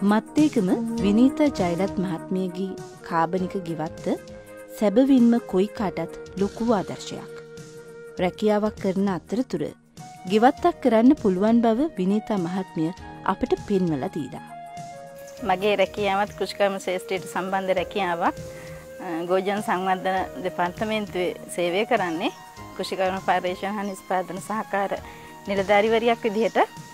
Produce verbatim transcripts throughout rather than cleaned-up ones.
මත්තේකම විනීතා ජයලත් මහත්මියගේ කාබනික ගෙවත්ත සැබවින්ම කොයි කාටත් ලොකු ආදර්ශයක්. රැකියාවක් කරන අතරතුර ගෙවත්තක් කරන්න පුළුවන් බව විනීතා මහත්මිය අපට පෙන්වලා දීලා. මගේ රැකියාවත් කෘෂිකර්ම ශාස්ත්‍රයට සම්බන්ධ රැකියාවක් ගෝජන සංවර්ධන දෙපාර්තමේන්තුවේ සේවය කරන්නේ කෘෂිකර්ම පර්යේෂණ හා නිෂ්පාදන සහකාර නිලධාරිවරියක් විදිහට.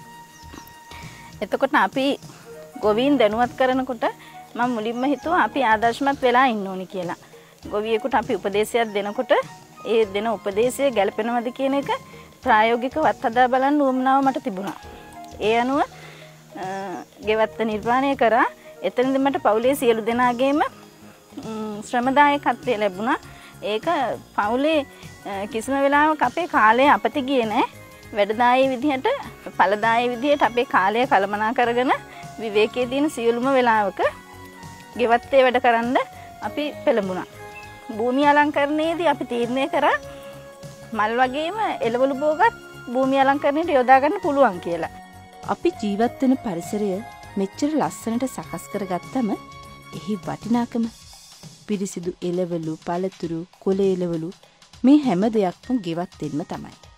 එතකොට අපි ගොවීන් දැනුවත් කරනකොට මම මුලින්ම හිතුවා අපි ආදර්ශමත් වෙලා ඉන්න ඕනි කියලා. ගොවියෙකුට අපි උපදේශයක් දෙනකොට ඒ දෙන උපදේශය ගැලපෙනවද කියන එක ප්‍රායෝගිකව අත්හදා බලන්න උවමනාව මට තිබුණා. ඒ අනුව ගෙවත්ත නිර්මාණය කරා. එතනදී මට පවුලේ සියලු දෙනාගේම ශ්‍රමදායකත්වය ලැබුණා. ඒක පවුලේ කිසිම වෙලාවක අපේ කාලය අපති ගියේ නැහැ. වැඩදායී විදිහට ඵලදායී විදිහට අපේ කාලය කළමනා කරගෙන විවේකයේ දින සියලුම වෙලාවක ගෙවත්තේ වැඩ කරන්න අපි පෙළඹුණා. භූමි අලංකරණයේදී අපි තීරණය කරා මල් වගේම එළවලු බෝගත් භූමි අලංකරණයට යොදා ගන්න පුළුවන් කියලා. අපි ජීවත් වෙන පරිසරය මෙච්චර ලස්සනට සකස් කරගත්තම එහි වටිනාකම පිරිසිදු එළවලු, පළතුරු, කොළ එළවලු මේ හැම දෙයක්ම ගෙවත්තෙන්ම තමයි.